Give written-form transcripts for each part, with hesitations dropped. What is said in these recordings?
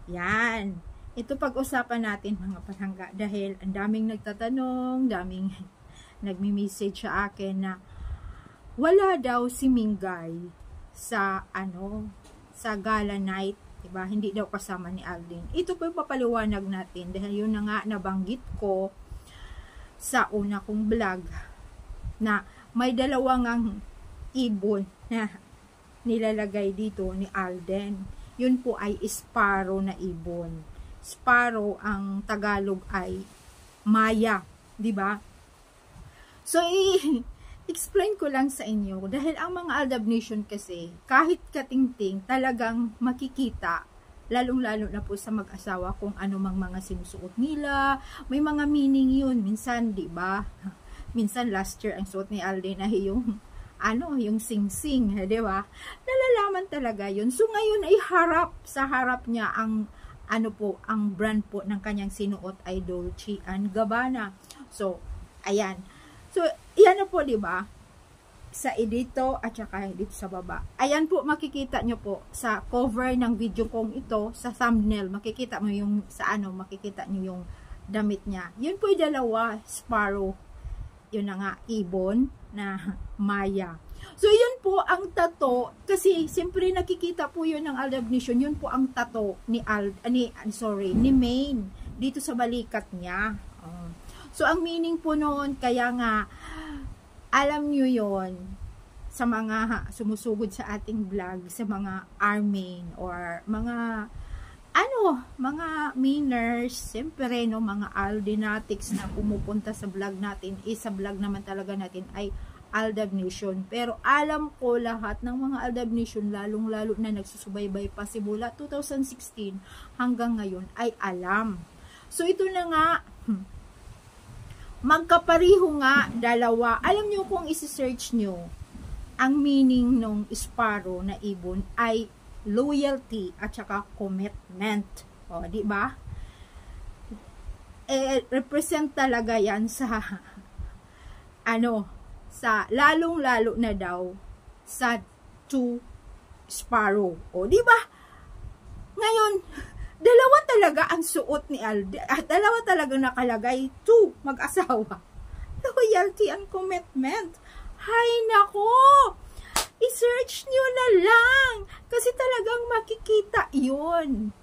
Yan. Ito pag-usapan natin mga palangga dahil ang daming nagtatanong, daming nagmi-message sa akin na wala daw si Mingay sa sa gala night, diba? Hindi daw kasama ni Alden. Ito po yung papaliwanag natin dahil yun na nga nabanggit ko sa una kong vlog na may dalawang ibon na nilalagay dito ni Alden. Yun po ay sparrow na ibon. Sparrow ang Tagalog ay maya, di ba? So explain ko lang sa inyo dahil ang mga Aldab Nation kasi kahit katingting talagang makikita, lalong-lalo na po sa mag-asawa kung ano mang mga sinusuot nila, may mga meaning yun minsan, di ba? Minsan last year ang suot ni Alden ay yung yung sing-sing, di ba? Nalalaman talaga yun. So ngayon ay sa harap niya ang ang brand po ng kanyang sinuot ay Dolce & Gabbana. So ayan. So, yan na po, di ba? Sa dito at saka dito sa baba. Ayan po, makikita nyo po sa cover ng video kong ito, sa thumbnail, makikita mo yung, makikita nyo yung damit niya. Yun po yung dalawa, sparrow. Yun na nga, ibon na maya. So, yun po ang tato, kasi siyempre nakikita po yun ng Aldab Nation, yun po ang tato ni Maine, dito sa balikat niya. So, ang meaning po noon, kaya nga, alam nyo yon sa mga sumusugod sa ating vlog, sa mga armain, or mga, mga Mainers, siyempre, no, mga Aldinatics na pumupunta sa vlog natin, sa vlog naman talaga natin ay Aldab Nation. Pero alam ko lahat ng mga Aldab Nation, lalong-lalo na nagsusubaybay pa simula 2016 hanggang ngayon, ay alam. So, ito na nga, magkapariho nga, dalawa. Alam nyo kung isi-search nyo, ang meaning ng sparrow na ibon ay loyalty at saka commitment. O, di ba? Represent talaga yan sa, sa lalong-lalo na daw, sa two sparrow. O, di ba? Ngayon, dalawa talaga ang suot ni Alden. Dalawa talaga nakalagay. Two, mag-asawa. Loyalty and commitment. Hay nako! I-search nyo na lang. Kasi talagang makikita yun.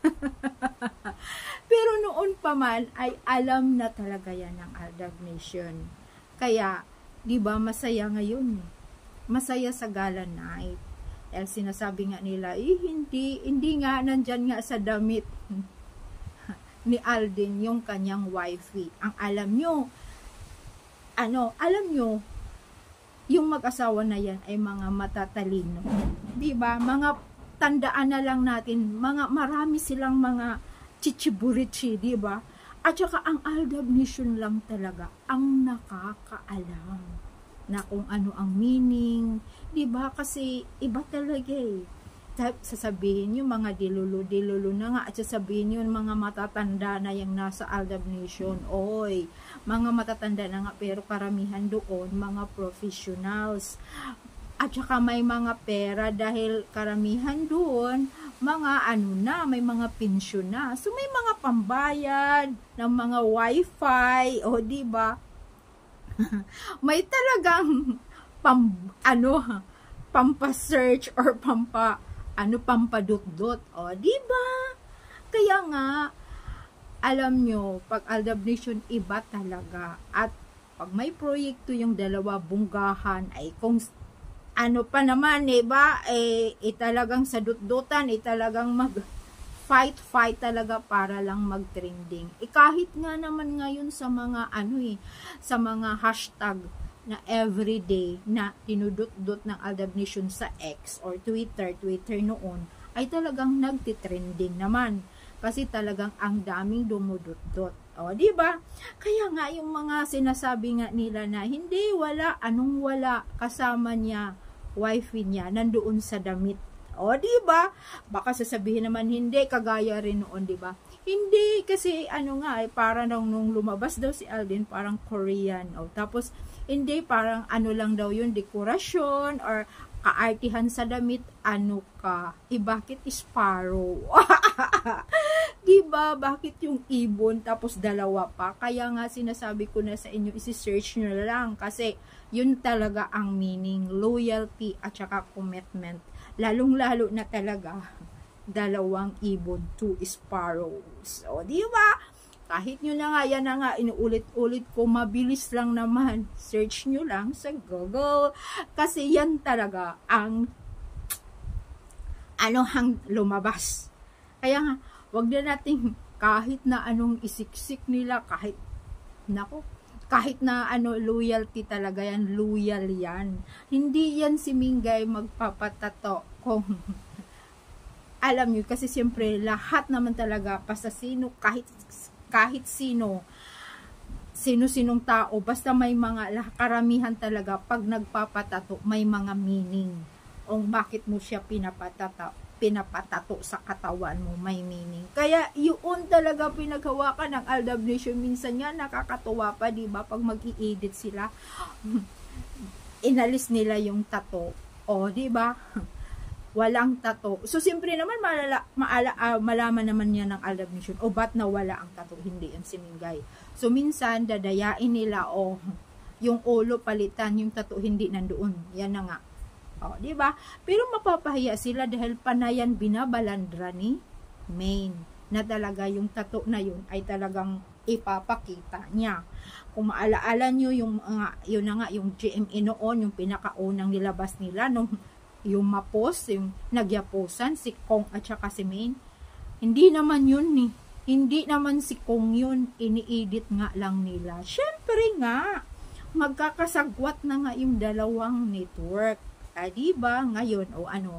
Pero noon pa man, ay alam na talaga yan ng Aldab Nation. Kaya, di ba masaya ngayon? Masaya sa gala night. Dahil sinasabi nga nila, hindi nga, nandyan nga sa damit ni Alden yung kanyang wifey. Ang alam nyo, yung mag-asawa na yan ay mga matatalino. Diba? Mga tandaan na lang natin, marami silang mga chichiburichi, diba? At saka ang Aldab Nation lang talaga ang nakakaalam na kung ano ang meaning, diba? Kasi iba talaga eh. Sasabihin yung mga dilulu na nga, at sasabihin yung mga matatanda na yung nasa Aldab Nation. Oy, mga matatanda na nga, pero karamihan doon, mga professionals. At saka may mga pera dahil karamihan doon, mga may mga pensyon na. So may mga pambayad ng mga wifi, o diba? May talagang pampa-search or pampadot-dot. O, diba? Kaya nga, alam nyo, pag Aldab Nation, iba talaga. At pag may proyekto yung dalawa bunggahan, ay kung pa naman, diba? Talagang sa dut-dutan, talagang fight talaga para lang mag-trending. Kahit nga naman ngayon sa mga sa mga hashtag na everyday na tinudot-dot ng Aldab Nation sa X or Twitter noon, ay talagang nagtitrending naman. Kasi talagang ang daming dumudot-dot. O, di ba? Kaya nga yung mga sinasabi nga nila na hindi, wala, kasama niya, wifey niya, nandoon sa damit. O, di ba? Baka sasabihin naman hindi, kagaya rin noon, di ba? Hindi, kasi para nung lumabas daw si Alden, parang Korean. O, tapos, hindi, parang lang daw yun, dekorasyon, or kaartihan sa damit, bakit sparrow? ba? Bakit yung ibon tapos dalawa pa? Kaya nga sinasabi ko na sa inyo, isi-search nyo lang. Kasi yun talaga ang meaning, loyalty at saka commitment. Lalong-lalo na talaga, dalawang ibon, 2 sparrows. O, di ba? Kahit nyo na nga, yan na nga, inuulit-ulit ko, mabilis lang naman. Search nyo lang sa Google. Kasi yan talaga ang hang lumabas. Kaya nga, wag na nating kahit na anong isiksik nila, kahit na loyalty talaga yan, loyal yan. Hindi yan si Mingay magpapatato kung alam nyo, kasi siyempre lahat naman talaga, basta sino, kahit sino-sinong tao, basta may mga, karamihan talaga, pag nagpapatato, may mga meaning. O bakit mo siya pinapatato sa katawan mo, may meaning. Kaya yun talaga pinaghawakan ng Aldab Nation. Minsan nga nakakatuwa pa, diba? Pag mag-i-edit sila, inalis nila yung tato. O, diba? Walang tato. So, siyempre naman, malaman naman niya ng Aldab Nation, o ba't nawala ang tato? Hindi yan si Mingay. So, minsan, dadayain nila, o yung ulo palitan, yung tato hindi nandoon. Yan na nga. O, di ba? Pero mapapahiya sila dahil panayan binabalandra ni Maine na talaga yung tato na yun ay talagang ipapakita niya. Kung maalaala nyo yung yun na nga, yung GMA noon, yung pinakaunang nilabas nila nung yung mapos, yung nagyaposan si Kong at saka si Maine. Hindi naman yun ni. Hindi naman si Kong yun, ini-edit nga lang nila. Syempre nga, magkakasagwat na nga yung dalawang network. Diba? Ngayon,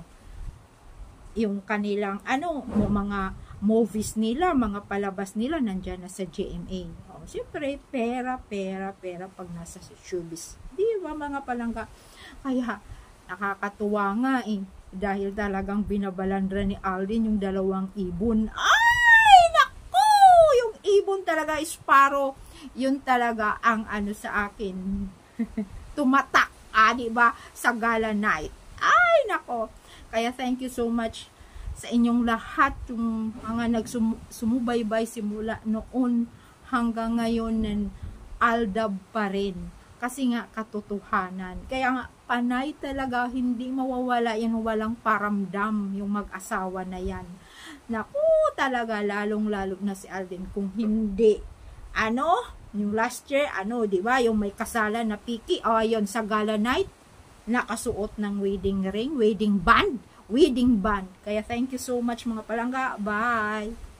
yung kanilang, mga movies nila, mga palabas nila, nandyan na sa GMA. O, siyempre, pera, pag nasa showbiz. Diba, mga palangga? Kaya, nakakatuwa nga dahil talagang binabalandra ni Aldin yung dalawang ibon. Ay, naku! Yung ibon talaga, sparrow, yun talaga ang sa akin, tumatak. Diba? Sa gala night. Ay, nako. Kaya thank you so much sa inyong lahat, yung mga nagsumubaybay simula noon hanggang ngayon ng Aldab pa rin. Kasi nga, katotohanan. Kaya nga, panay talaga, hindi mawawala yan, walang paramdam yung mag-asawa na yan. Naku, talaga, lalong-lalo na si Aldin. Kung hindi, yung last year, di ba, yung may kasalan na piki, ayun, sa gala night, nakasuot ng wedding ring, wedding band. Kaya thank you so much mga palangga. Bye!